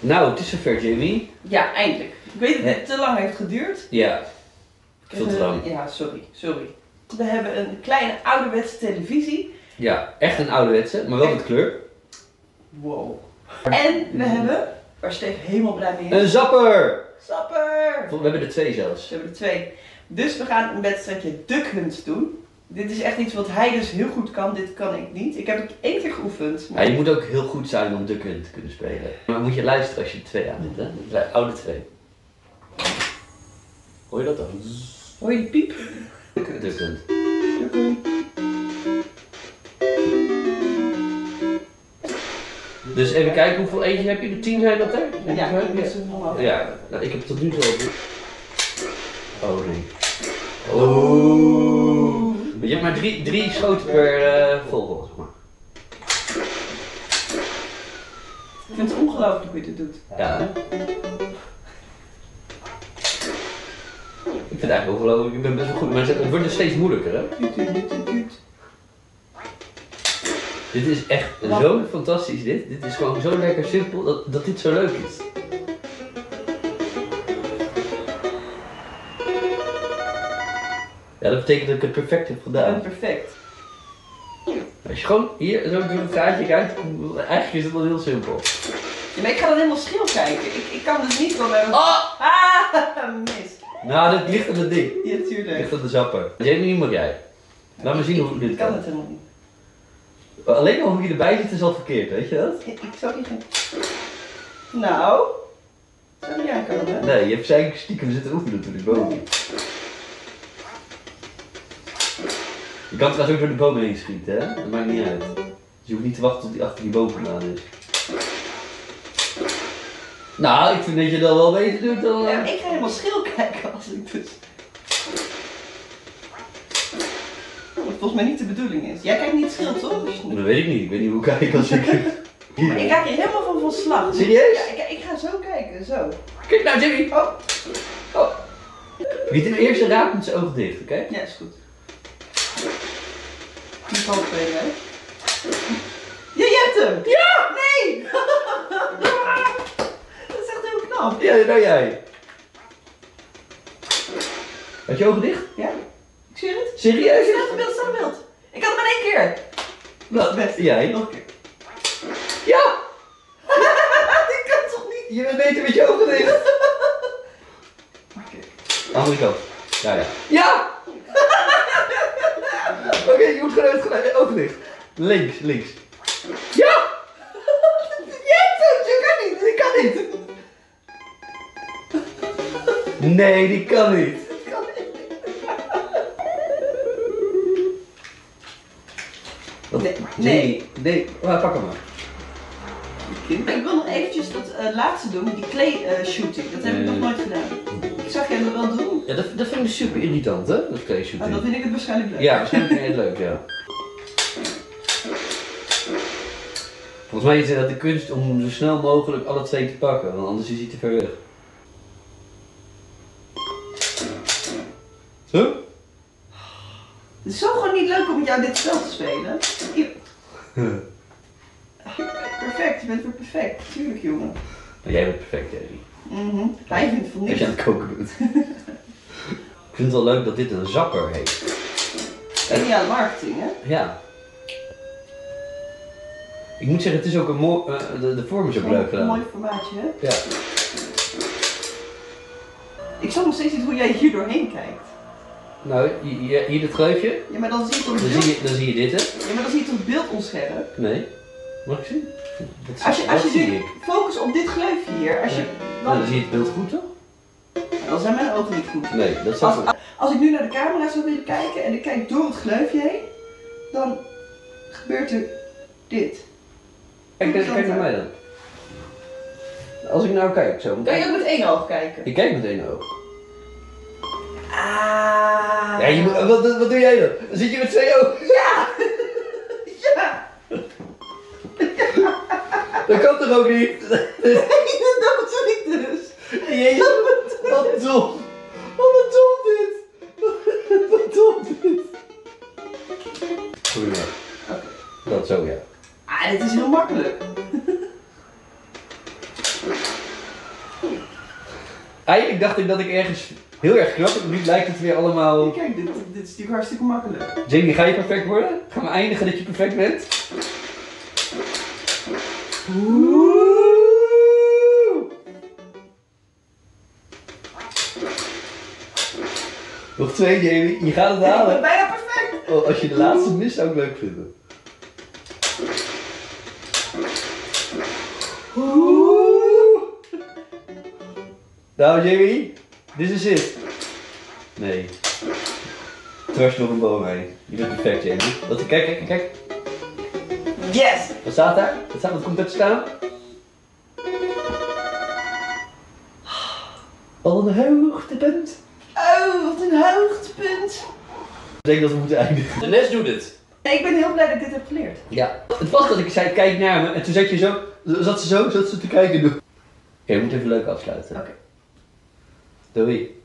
Nou, het is zover, Jamie. Ja, eindelijk. Ik weet dat het te lang heeft geduurd. Ja, veel te lang. Ja, sorry. We hebben een kleine ouderwetse televisie. Ja, echt een ouderwetse, maar wel met kleur. Wow. En we hebben, waar Steve helemaal blij mee is. Een zapper! Zapper! We hebben er 2 zelfs. We hebben er 2. Dus we gaan een wedstrijdje Duck Hunt doen. Dit is echt iets wat hij dus heel goed kan, dit kan ik niet. Ik heb het 1 keer geoefend. Maar... Ja, je moet ook heel goed zijn om Duck Hunt te kunnen spelen. Maar moet je luisteren als je 2 aan zit, hè? De oude 2. Hoor je dat dan? Hoor je die piep? Duck Hunt. Duck Hunt. Dus even kijken, hoeveel eentje heb je? De 10 zijn dat er? Ja, dat is normaal. Ja, nou, ik heb tot nu toe al... Oh nee. Oh. Je hebt maar 3 schoten per vogel, zeg maar. Ik vind het ongelooflijk hoe je dit doet. Ja. Ik vind het eigenlijk ongelooflijk, ik ben best wel goed, maar het wordt dus steeds moeilijker, hè? Dit is echt zo fantastisch, dit. Dit is gewoon zo lekker simpel dat dit zo leuk is. Ja, dat betekent dat ik het perfect heb gedaan. Perfect. Als je gewoon hier zo door het gaatje kijkt, eigenlijk is het wel heel simpel. Ja, maar ik ga dan helemaal schil kijken. Ik kan dus niet wel hebben. Oh! Ah, mis. Nou, dat ligt aan het ding. Ja, Dat tuurlijk. ligt aan de zapper. Jamie, mag jij. Laat me zien hoe dit Ik kan het helemaal niet. Alleen al hoe je erbij zit is al verkeerd, weet je dat? Ik zou niet gaan. Nou, zou niet aankomen, hè? Nee, je hebt zijn stiekem zitten oefenen natuurlijk boven. Je kan trouwens ook door de bomen heen schieten, hè? Dat maakt niet uit. Dus je hoeft niet te wachten tot hij achter die boom vandaan is. Nou, ik vind dat je dat wel beter doet dan... Ja, ik ga helemaal schil kijken als ik dus... Wat volgens mij niet de bedoeling is. Jij kijkt niet schil, toch? Dat weet ik niet. Ik weet niet hoe ik kijk als ik... Maar ik raak hier helemaal van slag. Serieus? Ja, ik ga zo kijken, zo. Kijk nou, Jimmy! Oh. Oh. Wie het eerste raadt met zijn ogen dicht, oké? Ja, is goed. Die valt twee, hè? Ja, je hebt hem! Ja! Nee! Dat is echt heel knap. Ja, nou jij. Had je ogen dicht? Ja, ik zie het. Serieus? Staat beeld, staat beeld. Ik had hem maar 1 keer. Nou, Best. jij? Nog een keer. Ja! Dit kan toch niet? Je bent beter met je ogen dicht. Oké. Andere kant. Ja, ja. Ja! Oké, je moet gewoon even ogen dicht. Links, links. Ja! Je kan niet, ik kan niet. Nee, die kan niet. Ik kan niet. Nee. Nee, maar pak hem maar. Ik wil nog eventjes dat laatste doen, die clay shooting. Dat heb ik nog nooit gedaan. Ik zag jij dat wel doen. Ja, dat vind ik super irritant, hè? Dat clay shooting. Nou, dan vind ik het waarschijnlijk leuk. Ja, waarschijnlijk vind je het leuk, ja. Volgens mij is het de kunst om zo snel mogelijk alle 2 te pakken, want anders is hij te ver weg. Zo? Het is zo gewoon niet leuk om met jou dit spel te spelen. Perfect, je bent weer perfect. Tuurlijk, jongen. Maar jij bent perfect, Jerry. Hij vindt het van Als niks. je aan het koken bent. Ik vind het wel leuk dat dit een zapper heet. Geniale marketing, hè? Ja. Ik moet zeggen, het is ook een mooi, de vorm is ook leuk Een gedaan. mooi formaatje, hè? Ja. Ik snap nog steeds niet hoe jij hier doorheen kijkt. Nou, hier dit gleufje, Ja, maar dan zie je toch dan beeld... zie je dit, hè? Ja, maar dan zie je toch beeld onscherp? Nee. Mag ik zien? Als je zie nu ik. focus op dit gleufje hier, als je... Nou, dan zie je het beeld goed, toch? Dan zijn mijn ogen niet goed. Nee, dat zou goed. Als ik nu naar de camera zou willen kijken en ik kijk door het gleufje heen, dan gebeurt er dit. Kijk naar mij dan. Als ik nou kijk zo. Kan je ook met 1 oog kijken? Ik kijk met 1 oog. Ah. Ja, je moet, wat doe jij dan? Dan zit je met 2 ogen. Ja! Ja! Dat kan toch ook niet? Nee, dat bedoel ik dus. Jezus, wat dom. Oh, wat dom dit. Wat dom dit. Goedemiddag. Oké. Dat zo, ja. Ah, dit is heel makkelijk. Eigenlijk dacht ik dat ik ergens heel erg knap heb, nu lijkt het weer allemaal... Kijk, dit is natuurlijk hartstikke makkelijk. Jamie, ga je perfect worden? Gaan we eindigen dat je perfect bent? Oeh. Nog 2, Jamie. Je gaat het Ik ben halen. bijna perfect. Oh, als je de laatste mist, zou ik leuk vinden. Oeh. Nou, Jamie. Dit is het. Nee. Dwars nog een boom heen. Je bent perfect, Jamie. Kijk. Yes. Wat staat daar? Wat komt er te staan? Al een hoogtepunt. Oh, wat een hoogtepunt. Ik denk dat we moeten eindigen. De les doet het. Nee, ik ben heel blij dat ik dit heb geleerd. Ja. Het was dat ik zei, kijk naar me. En toen zat ze te kijken. Oké, we moeten even leuk afsluiten. Oké. Doei.